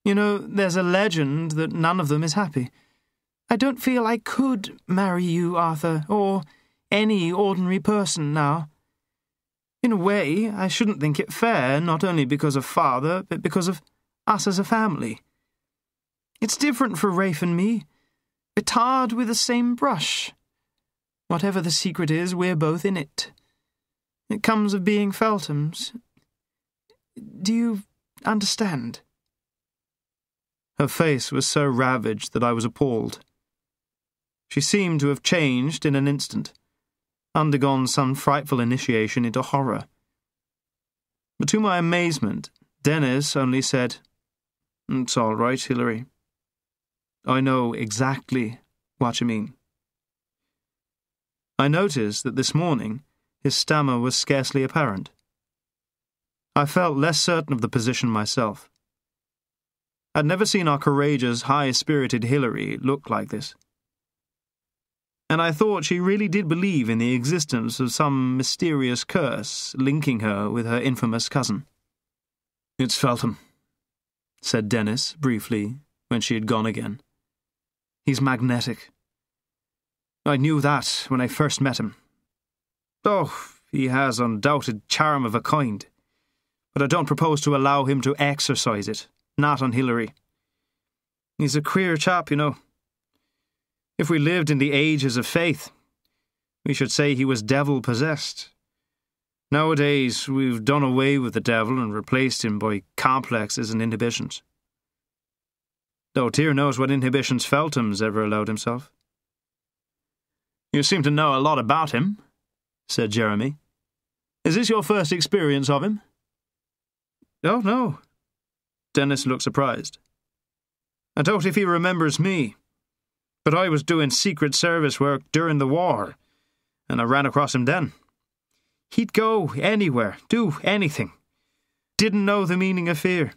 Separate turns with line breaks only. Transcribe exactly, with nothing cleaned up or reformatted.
You know, there's a legend that none of them is happy. I don't feel I could marry you, Arthur, or any ordinary person now. In a way, I shouldn't think it fair, not only because of Father, but because of us as a family. It's different for Rafe and me. We're tarred with the same brush. Whatever the secret is, we're both in it. It comes of being Felthams. Do you understand? Her face was so ravaged that I was appalled. She seemed to have changed in an instant, undergone some frightful initiation into horror. But to my amazement, Dennis only said, "It's all right, Hilary. I know exactly what you mean." I noticed that this morning his stammer was scarcely apparent. I felt less certain of the position myself. I'd never seen our courageous, high-spirited Hilary look like this. And I thought she really did believe in the existence of some mysterious curse linking her with her infamous cousin. "It's Feltham," said Dennis briefly when she had gone again. "He's magnetic. I knew that when I first met him. Oh, he has undoubted charm of a kind, but I don't propose to allow him to exercise it, not on Hilary. He's a queer chap, you know. If we lived in the ages of faith, we should say he was devil-possessed. Nowadays, we've done away with the devil and replaced him by complexes and inhibitions. Though dear knows what inhibitions Feltham's ever allowed himself." "You seem to know a lot about him," said Jeremy. "Is this your first experience of him?" "Oh, no." Dennis looked surprised. "I doubt if he remembers me. But I was doing Secret Service work during the war, and I ran across him then. He'd go anywhere, do anything. Didn't know the meaning of fear.